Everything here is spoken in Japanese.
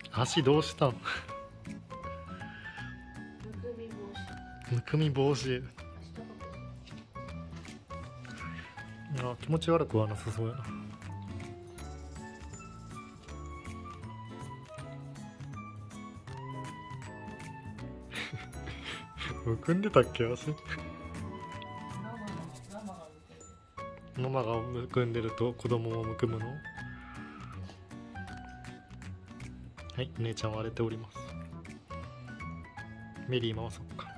足どうしたん？むくみ防止。あ、気持ち悪くはなさそうやな。むくんでたっけ足？ママがむくんでると子供もむくむの？はい、姉ちゃんは荒れております。メリー回そうか。